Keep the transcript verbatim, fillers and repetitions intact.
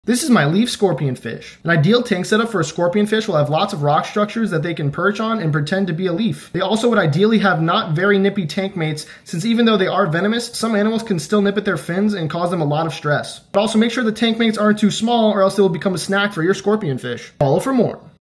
This is my leaf scorpionfish. An ideal tank setup for a scorpionfish will have lots of rock structures that they can perch on and pretend to be a leaf. They also would ideally have not very nippy tank mates, since even though they are venomous, some animals can still nip at their fins and cause them a lot of stress. But also make sure the tank mates aren't too small or else they will become a snack for your scorpionfish. Follow for more.